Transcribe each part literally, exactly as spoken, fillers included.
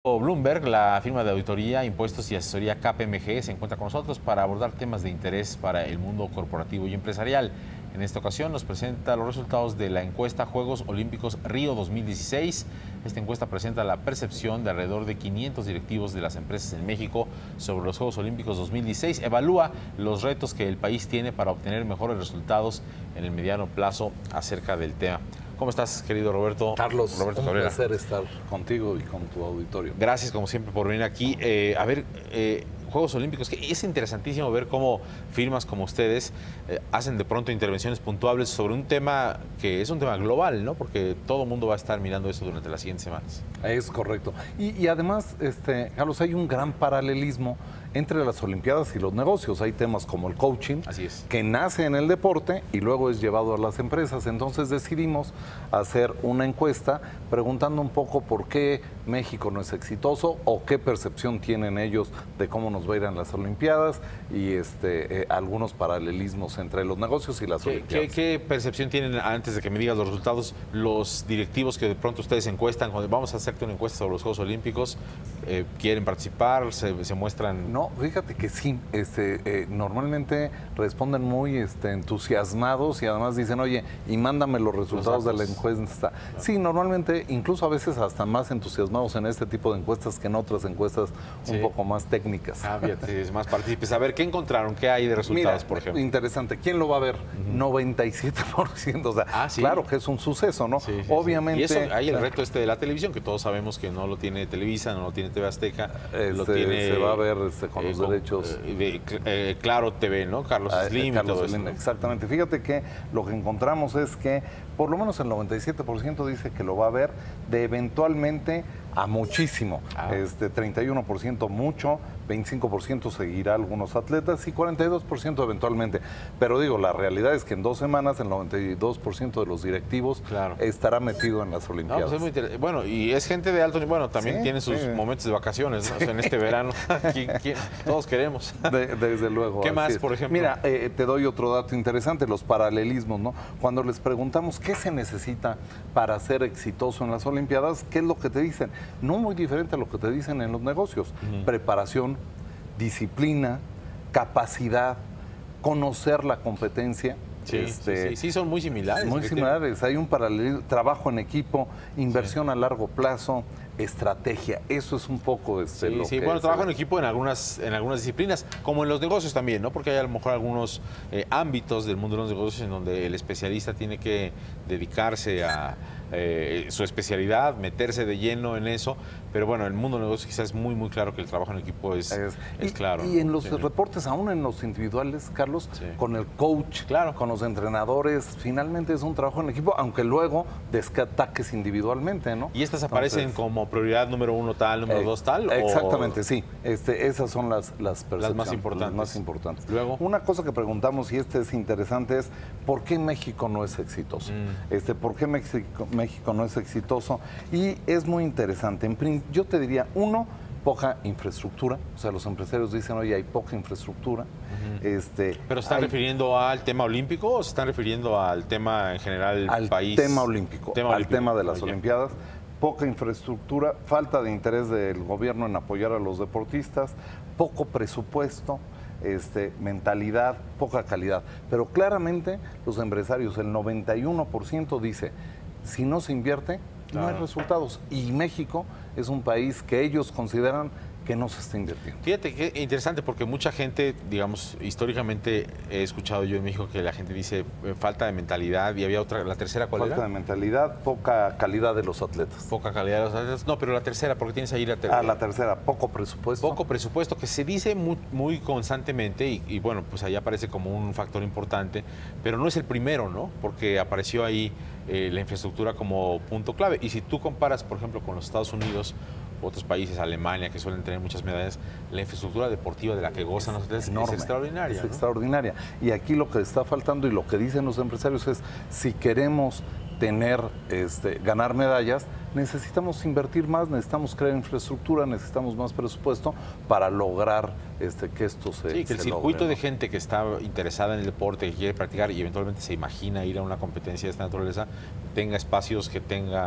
Bloomberg, la firma de auditoría, impuestos y asesoría K P M G, se encuentra con nosotros para abordar temas de interés para el mundo corporativo y empresarial. En esta ocasión nos presenta los resultados de la encuesta Juegos Olímpicos Río dos mil dieciséis. Esta encuesta presenta la percepción de alrededor de quinientos directivos de las empresas en México sobre los Juegos Olímpicos dos mil dieciséis. Evalúa los retos que el país tiene para obtener mejores resultados en el mediano plazo acerca del tema. ¿Cómo estás, querido Roberto? Carlos, Roberto un Cabrera. placer estar contigo y con tu auditorio. Gracias, como siempre, por venir aquí. Eh, a ver, eh, Juegos Olímpicos, que es interesantísimo ver cómo firmas como ustedes eh, hacen de pronto intervenciones puntuales sobre un tema que es un tema global, ¿no? Porque todo el mundo va a estar mirando eso durante las siguientes semanas. Es correcto. Y, y además, este, Carlos, hay un gran paralelismo entre las Olimpiadas y los negocios. Hay temas como el coaching, Así es, que nace en el deporte y luego es llevado a las empresas. Entonces decidimos hacer una encuesta preguntando un poco por qué México no es exitoso o qué percepción tienen ellos de cómo nos va a ir en las Olimpiadas y este, eh, algunos paralelismos entre los negocios y las ¿Qué, Olimpiadas. ¿qué, ¿Qué percepción tienen, antes de que me digas los resultados, los directivos que de pronto ustedes encuestan? Cuando vamos a hacerte una encuesta sobre los Juegos Olímpicos, eh, ¿quieren participar? ¿Se, se muestran...? No, fíjate que sí, este, eh, normalmente responden muy este, entusiasmados y además dicen, oye, y mándame los resultados de la encuesta. Sí, normalmente, incluso a veces hasta más entusiasmados en este tipo de encuestas que en otras encuestas Sí. un poco más técnicas. Ah, fíjate, es más partícipes. A ver, ¿qué encontraron? ¿Qué hay de resultados, Mira, por ejemplo? interesante. ¿Quién lo va a ver? Uh-huh. noventa y siete por ciento. O sea, ah, ¿sí? Claro que es un suceso, ¿no? Sí, sí, Obviamente. Sí. Y eso, hay el reto este de la televisión, que todos sabemos que no lo tiene Televisa, no lo tiene T V Azteca. Este, lo tiene, se va a ver este, con los eh, derechos. Eh, de, eh, Claro T V, ¿no? Carlos Ah, Slim Carlos y todo Slim, eso, ¿no? Exactamente. Fíjate que lo que encontramos es que por lo menos el noventa y siete por ciento dice que lo va a ver de eventualmente a muchísimo. Ah. Este, treinta y uno por ciento mucho, veinticinco por ciento seguirá a algunos atletas y cuarenta y dos por ciento eventualmente. Pero digo, la realidad es que en dos semanas el noventa y dos por ciento de los directivos claro. estará metido en las No, Olimpiadas. pues es muy interesante. Bueno, y es gente de alto nivel. Bueno, también Sí, tiene sus sí. momentos de vacaciones, ¿no? O sea, en este verano. ¿quién, quién? Todos queremos. De, desde luego. ¿Qué más, es. por ejemplo? Mira, eh, te doy otro dato interesante, los paralelismos, ¿no? Cuando les preguntamos qué se necesita para ser exitoso en las Olimpiadas, ¿qué es lo que te dicen? No muy diferente a lo que te dicen en los negocios. Uh-huh. Preparación, disciplina, capacidad, conocer la competencia. Sí, este, sí, sí, sí, son muy similares. Muy similares. Hay un paralelismo, trabajo en equipo, inversión sí. a largo plazo, estrategia. Eso es un poco este, sí, lo sí. que Bueno, es, trabajo en equipo en algunas, en algunas disciplinas, como en los negocios también, ¿no? Porque hay a lo mejor algunos eh, ámbitos del mundo de los negocios en donde el especialista tiene que dedicarse a eh, su especialidad, meterse de lleno en eso. Pero bueno, en el mundo de los negocios quizás es muy, muy claro que el trabajo en equipo es, es, es y, claro. Y en los sí. reportes, aún en los individuales, Carlos, sí. con el coach, claro. con los entrenadores, finalmente es un trabajo en equipo, aunque luego ataques individualmente, ¿no? ¿Y estas aparecen Entonces, como prioridad número uno tal, número eh, dos tal? Exactamente, o... sí. Este, esas son las, las Las más importantes. Las más importantes. Luego. Una cosa que preguntamos, y este es interesante, es ¿por qué México no es exitoso? Mm. Este, ¿Por qué México, México no es exitoso? Y es muy interesante. En, yo te diría, uno, poca infraestructura. O sea, los empresarios dicen, oye, hay poca infraestructura. Uh-huh. este, ¿Pero se están hay, refiriendo al tema olímpico o se están refiriendo al tema en general al país? Tema olímpico, tema al olímpico. tema de las Oye. Olimpiadas. Poca infraestructura, falta de interés del gobierno en apoyar a los deportistas, poco presupuesto, este, mentalidad, poca calidad. Pero claramente los empresarios, el noventa y uno por ciento dice, si no se invierte, claro. no hay resultados. Y México es un país que ellos consideran que no se está invirtiendo. Fíjate que interesante, porque mucha gente, digamos, históricamente he escuchado yo en México que la gente dice eh, falta de mentalidad, y había otra, la tercera, ¿cuál falta era? Falta de mentalidad, poca calidad de los atletas. Poca calidad de los atletas. No, pero la tercera, porque tienes ahí la tercera. Ah, la tercera, poco presupuesto. Poco presupuesto, que se dice muy, muy constantemente, y, y bueno, pues ahí aparece como un factor importante, pero no es el primero, ¿no? Porque apareció ahí eh, la infraestructura como punto clave. Y si tú comparas, por ejemplo, con los Estados Unidos, otros países, Alemania, que suelen tener muchas medallas, la infraestructura deportiva de la que gozan los atletas es extraordinaria. Es ¿no? extraordinaria. Y aquí lo que está faltando y lo que dicen los empresarios es, si queremos tener, este, ganar medallas, necesitamos invertir más, necesitamos crear infraestructura, necesitamos más presupuesto para lograr este, que esto se Sí, que el se circuito logre, de ¿no? gente que está interesada en el deporte, que quiere practicar y eventualmente se imagina ir a una competencia de esta naturaleza, tenga espacios, que tenga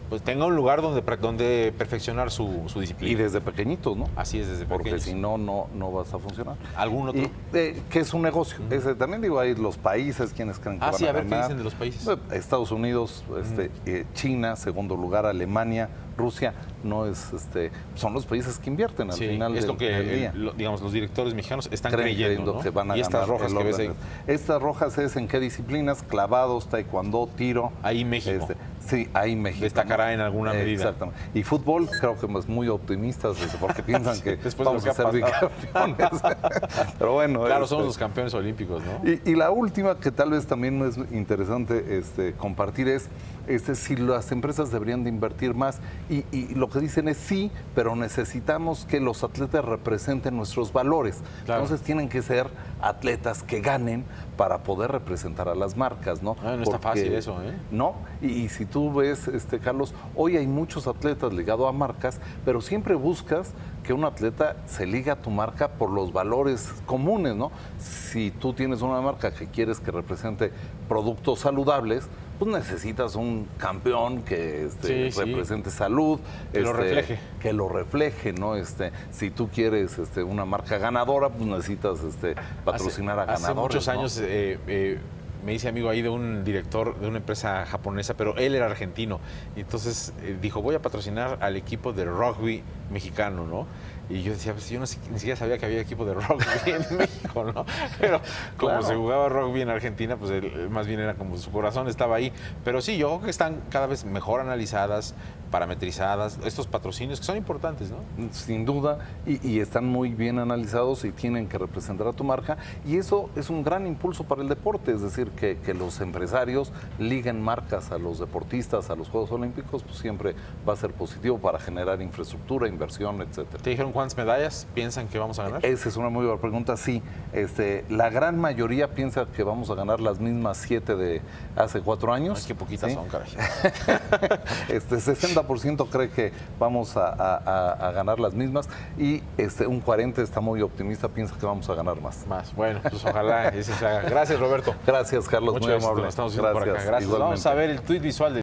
pues tenga un lugar donde, donde perfeccionar su, su disciplina. Y desde pequeñitos, ¿no? Así es, desde Porque pequeños. si no, no, no vas a funcionar. ¿Algún otro? Y, eh, que es un negocio. Uh-huh. Ese, también digo, hay los países, quienes creen que ah, van sí, a a ver ganar. qué dicen de los países. Estados Unidos, este, uh-huh. eh, China, segundo lugar, Alemania, Rusia, no es, este, son los países que invierten al sí, final es del, lo que, del día. El, lo, digamos, los directores mexicanos están creen, creyendo, creyendo ¿no? que van a y ganar estas rojas que ves ahí. Estas rojas es en qué disciplinas, clavados, taekwondo, tiro. Ahí México. Este, sí, ahí México. Destacará, ¿no?, en alguna eh, medida. Exactamente. Y fútbol, creo que es muy optimistas porque piensan sí, que vamos que a ser bicampeones. Pero bueno. Claro, este, somos los campeones olímpicos, ¿no? Y, y la última, que tal vez también es interesante este, compartir, es este, si las empresas deberían de invertir más. Y, y lo que dicen es sí, pero necesitamos que los atletas representen nuestros valores. Claro. Entonces tienen que ser atletas que ganen para poder representar a las marcas, ¿no? Ah, no Porque, está fácil eso, ¿eh? No, y, y si tú ves, este, Carlos, hoy hay muchos atletas ligados a marcas, pero siempre buscas que un atleta se liga a tu marca por los valores comunes, ¿no? Si tú tienes una marca que quieres que represente productos saludables, pues necesitas un campeón que este, sí, represente sí. salud. Que este, lo refleje. Que lo refleje, ¿no? Este, si tú quieres este, una marca ganadora, pues necesitas este, patrocinar hace, a ganadores. Hace muchos ¿no? años eh, eh, me hice amigo ahí de un director de una empresa japonesa, pero él era argentino. Y entonces eh, dijo, voy a patrocinar al equipo de rugby mexicano, ¿no? Y yo decía, pues yo no, ni siquiera sabía que había equipo de rugby en México, ¿no? Pero como claro. se jugaba rugby en Argentina, pues él, más bien era como su corazón estaba ahí. Pero sí, yo creo que están cada vez mejor analizadas, parametrizadas, estos patrocinios que son importantes, ¿no? Sin duda, y, y están muy bien analizados y tienen que representar a tu marca. Y eso es un gran impulso para el deporte, es decir, que, que los empresarios liguen marcas a los deportistas, a los Juegos Olímpicos, pues siempre va a ser positivo para generar infraestructura, inversión, etcétera. ¿Te dijeron cuántas medallas piensan que vamos a ganar? Esa es una muy buena pregunta, sí. Este, la gran mayoría piensa que vamos a ganar las mismas siete de hace cuatro años. Ay, qué poquitas ¿sí? son, caray. este, sesenta por ciento cree que vamos a, a, a ganar las mismas y este, un cuarenta por ciento está muy optimista, piensa que vamos a ganar más. Más, bueno, pues ojalá ese se haga. Gracias, Roberto. Gracias, Carlos, Mucho muy éxito, amable. Estamos viendo Gracias, por acá. Gracias. Vamos a ver el tweet visual de